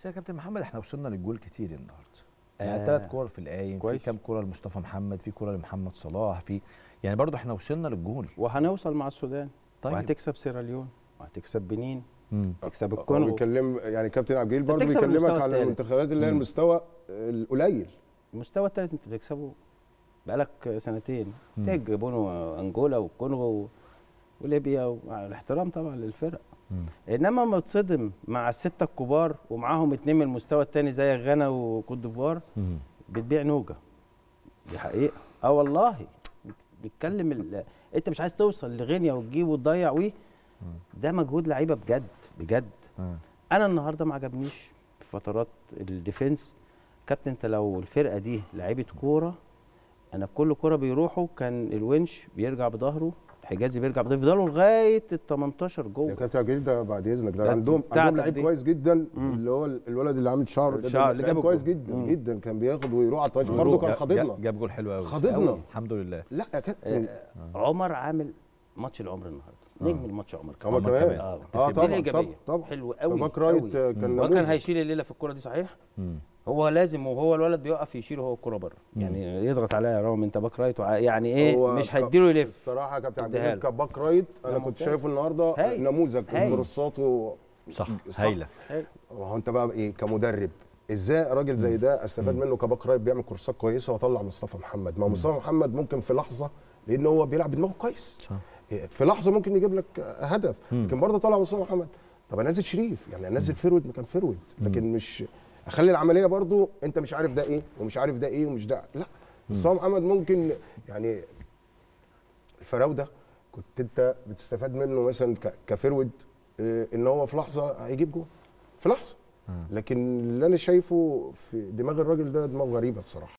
بس يا كابتن محمد احنا وصلنا للجول كتير النهارده. يعني 3 كور في القايم، في كام كوره لمصطفى محمد، في كوره لمحمد صلاح، في يعني برضو احنا وصلنا للجول. وهنوصل مع السودان. طيب وهتكسب سيراليون وهتكسب بنين، هتكسب الكونغو. بيكلم يعني كابتن عبد الجليل برضه بيكلمك على المنتخبات اللي هي المستوى القليل. المستوى الثالث انت بتكسبه بقالك سنتين، تجيبوا انجولا والكونغو وليبيا، مع الاحترام طبعا للفرق. انما لما تصدم مع السته الكبار ومعاهم 2 من المستوى الثاني زي غانا وكوت ديفوار، بتبيع نوجه. دي حقيقه. والله بيتكلم انت مش عايز توصل لغينيا وتجيب وتضيع ده مجهود لعيبه بجد بجد. انا النهارده ما عجبنيش في فترات الديفنس. كابتن انت لو الفرقه دي لعيبه كوره، انا كل كوره بيروحوا كان الونش بيرجع بظهره، حجازي بيرجع بظهره، يفضلوا لغايه ال 18 جوه. يا كابتن عبد الجليل ده بعد اذنك ده عندهم لعيب كويس جدا، اللي هو الولد اللي عامل شعر ده لعيب كويس جدا جدا، كان بياخد ويروح على الطايش برضه، كان خاضدنا، جاب جول حلو قوي، خاضدنا الحمد لله. لا يا كابتن عمر عامل ماتش العمر النهارده، نجم الماتش عمر كمان. طبعا حلو قوي. باك رايت كان هيشيل الليله في الكوره دي صحيح. هو لازم وهو الولد بيوقف يشيله هو الكوره بره، يعني يضغط عليها يا رامي انت باك رايت يعني ايه مش هيديله يلف. الصراحه يا كابتن عبد الجليل كباك رايت انا كنت شايفه النهارده نموذج كروساته صح هايله. هو انت بقى ايه كمدرب ازاي راجل زي ده استفاد منه كباك رايت بيعمل كورسات كويسه واطلع مصطفى محمد. ما مصطفى محمد ممكن في لحظه، لان هو بيلعب بدماغه كويس، في لحظه ممكن يجيب لك هدف، لكن برضه طلع مصطفى محمد. طب انزل شريف، يعني انزل فيرود مكان فيرود، لكن مش اخلي العمليه برضو انت مش عارف ده ايه ومش عارف ده ايه ومش ده. لا مصطفى محمد ممكن يعني الفراوده كنت انت بتستفاد منه مثلا كفيرود، ان هو في لحظه هيجيب جول في لحظه. لكن اللي انا شايفه في دماغ الراجل ده دماغ غريبه الصراحه.